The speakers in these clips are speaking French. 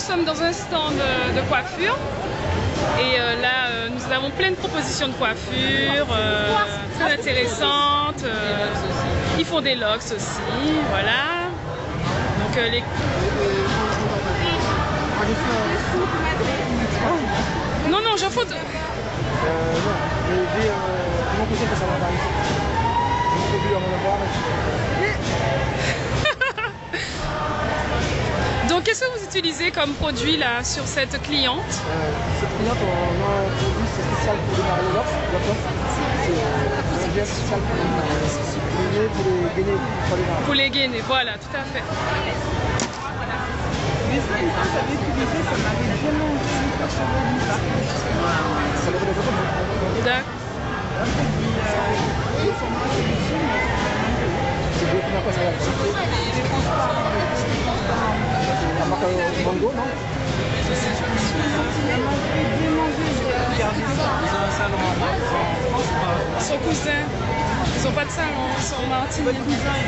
sommes dans un stand de coiffure. Et là, nous avons plein de propositions de coiffure, très intéressantes. Ils font des locks aussi, voilà. Donc les... Non, non, j'en faut... Donc qu'est-ce que vous utilisez comme produit là sur cette cliente? Cette cliente, on a un produit spécial pour démarrer le lock. C'est spécial pour les gainés. Voilà, tout à fait. Mais ça, une fois que j'avais utilisé, ça m'avait vraiment super D'accord. C'est beaucoup moins ça. La marque Mango, non? Son cousin. Ils n'ont pas de salon, ils sont en Martinique.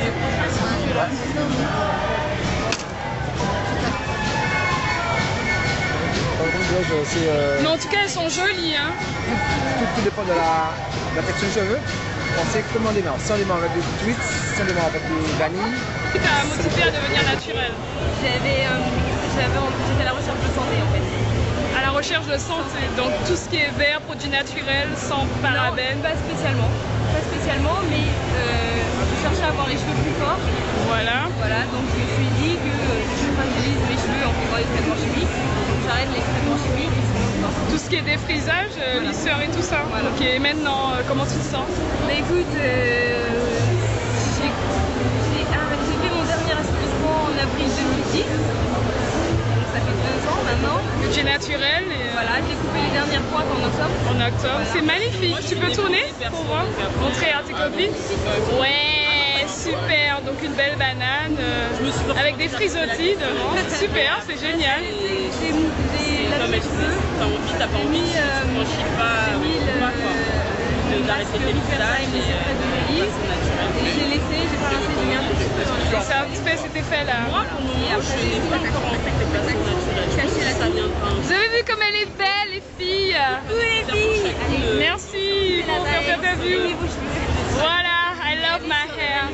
Mais en tout cas, elles sont jolies. Hein. Tout dépend de la texture de cheveux. On sait comment on démarre. Si on démarre avec des tweets, si on démarre avec des vanilles. Qui t'a motivé à devenir naturel? J'étais à la recherche de santé en fait. À la recherche de santé, donc tout ce qui est vert, produits naturels, sans parabènes. Pas spécialement. Pas spécialement, mais je cherchais à avoir les cheveux plus forts. Voilà. Voilà, donc je me suis dit que je fragilise mes cheveux en faisant des traitements chimiques. Donc j'arrête les traitements chimiques. Tout ce qui est défrisage, lisseur et tout ça. Voilà. Ok, et maintenant, comment tu te sens? Bah écoute, j'ai fait mon dernier assouplissement en avril 2010. Ça fait 2 ans maintenant. Budget naturel. Et voilà, j'ai coupé les dernières pointes en octobre. En octobre. Voilà. C'est magnifique. Tu peux tourner pour voir? Montrer à tes copines? Ouais, super. Donc une belle banane avec des frisottis devant. Super, c'est génial. J'ai lavé mes cheveux. T'as pas envie, franchis pas. Le masque Hypertime des secrets de Mélie. Et j'ai laissé, j'ai pas rincé, j'ai mis un petit peu dans le Et ça fait cet effet-là. Moi, pour mon je n'ai pas encore fait des placements naturels. Ça viendra. Vous avez vu comme elle est belle, les filles? Oui, les filles. Merci pour faire cette interview. Voilà, I love my hair.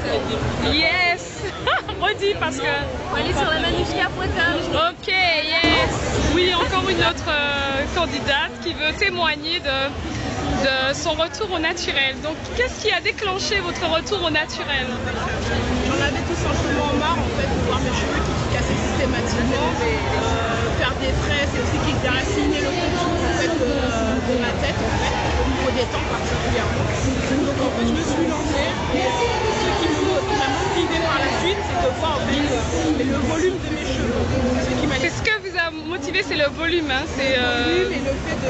Yes. Redis parce que... On va aller sur la Manouchka Poitin. Ok, yes. Oui, encore une autre candidate qui veut témoigner de son retour au naturel. Donc, qu'est-ce qui a déclenché votre retour au naturel? J'en avais tout simplement marre en fait de voir mes cheveux qui cassaient systématiquement, faire des tresses et aussi qui déracinaient le contour en fait, de ma tête en fait, au niveau des temps particulièrement. Donc en fait je me suis lancée et ce qui m'a motivée par la suite c'est de voir en fait, le volume de mes cheveux. C'est ce que vous a motivé, c'est le volume. Hein, le volume et le fait de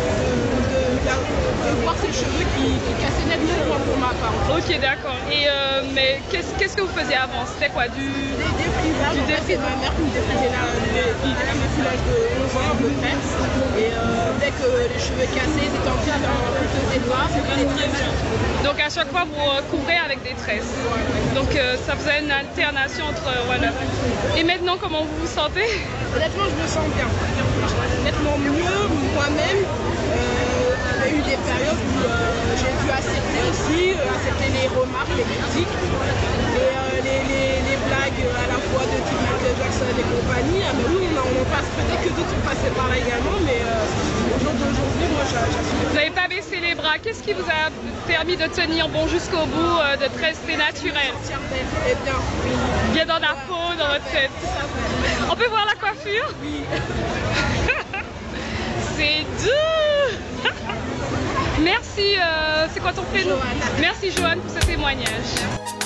voir ces cheveux qui cassaient nettement pour ma part. Ok, d'accord. Et mais qu'est-ce que vous faisiez avant? C'était quoi? Du défrisage. En fait, c'est ma mère qui me défrisait à mon âge de 11 ans à peu près. Et dès que les cheveux cassés, c'était en train de départ. Donc à chaque fois, vous couvrez avec des tresses. Donc ça faisait une alternation entre... voilà. Et maintenant, comment vous vous sentez? Honnêtement, je me sens bien. Nettement mieux moi-même. Il y a eu des périodes où j'ai dû accepter aussi, accepter les remarques, les critiques, les blagues à la fois de type Michael Jackson et compagnie. Ah, mais oui, on passe, peut-être que d'autres sont passés par là également, mais au jour d'aujourd'hui, moi j'assume. Vous n'avez pas baissé les bras. Qu'est-ce qui vous a permis de tenir bon jusqu'au bout, de rester naturel? Eh bien, bien dans la peau, dans votre tête. On peut voir la coiffure? Oui. C'est doux. Merci, c'est quoi ton prénom? Joanne. Merci Joanne pour ce témoignage.